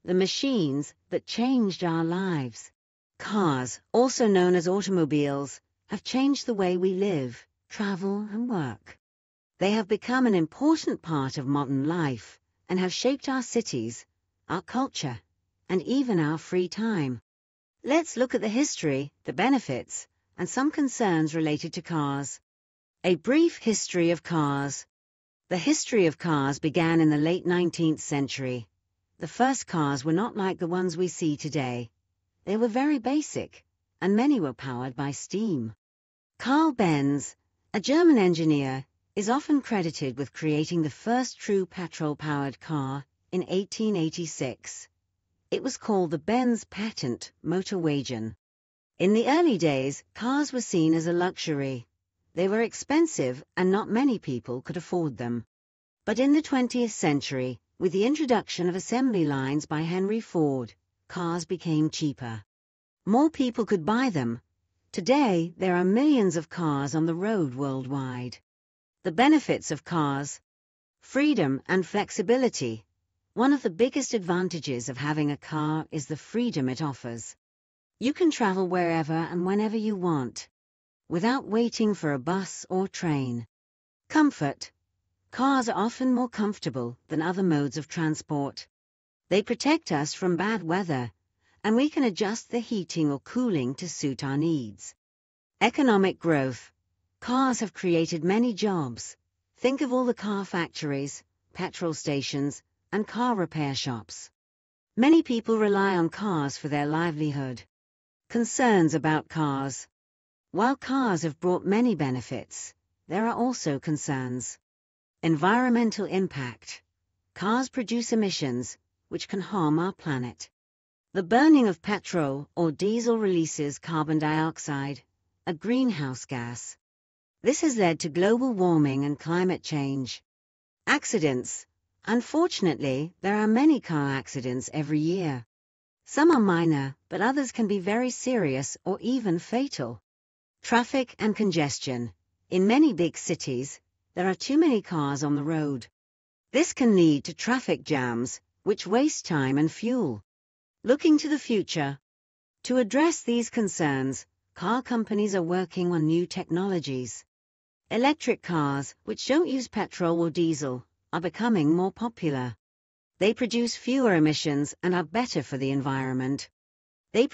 the machines that changed our lives. Cars, also known as automobiles, have changed the way we live, travel, and work. They have become an important part of modern life and have shaped our cities, our culture, and even our free time. Let's look at the history, the benefits, and some concerns related to cars. A brief history of cars. The history of cars began in the late 19th century. The first cars were not like the ones we see today. They were very basic, and many were powered by steam. Carl Benz, a German engineer, is often credited with creating the first true petrol-powered car in 1886. It was called the Benz Patent Motorwagen. In the early days, cars were seen as a luxury. They were expensive and not many people could afford them. But in the 20th century, with the introduction of assembly lines by Henry Ford, cars became cheaper. More people could buy them. Today, there are millions of cars on the road worldwide. The benefits of cars. Freedom and flexibility. One of the biggest advantages of having a car is the freedom it offers. You can travel wherever and whenever you want, without waiting for a bus or train. Comfort. Cars are often more comfortable than other modes of transport. They protect us from bad weather, and we can adjust the heating or cooling to suit our needs. Economic growth. Cars have created many jobs. Think of all the car factories, petrol stations, and car repair shops. Many people rely on cars for their livelihood. Concerns about cars. While cars have brought many benefits, there are also concerns. Environmental impact. Cars produce emissions, which can harm our planet. The burning of petrol or diesel releases carbon dioxide, a greenhouse gas. This has led to global warming and climate change. Accidents. Unfortunately, there are many car accidents every year. Some are minor, but others can be very serious or even fatal. Traffic and congestion. In many big cities, there are too many cars on the road. This can lead to traffic jams, which waste time and fuel. Looking to the future. To address these concerns, car companies are working on new technologies. Electric cars, which don't use petrol or diesel, are becoming more popular. They produce fewer emissions and are better for the environment. There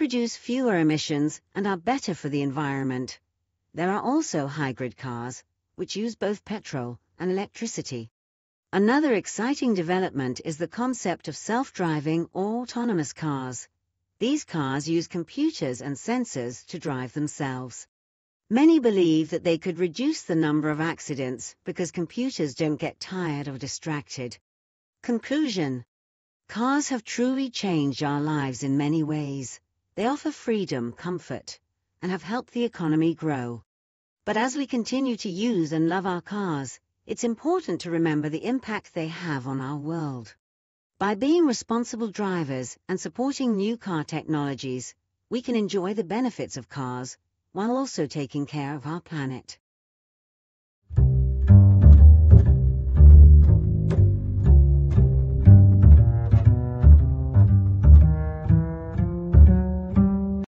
are also hybrid cars, which use both petrol and electricity. Another exciting development is the concept of self-driving or autonomous cars. These cars use computers and sensors to drive themselves. Many believe that they could reduce the number of accidents because computers don't get tired or distracted. Conclusion. Cars have truly changed our lives in many ways. They offer freedom, comfort, and have helped the economy grow. But as we continue to use and love our cars, it's important to remember the impact they have on our world. By being responsible drivers and supporting new car technologies, we can enjoy the benefits of cars while also taking care of our planet.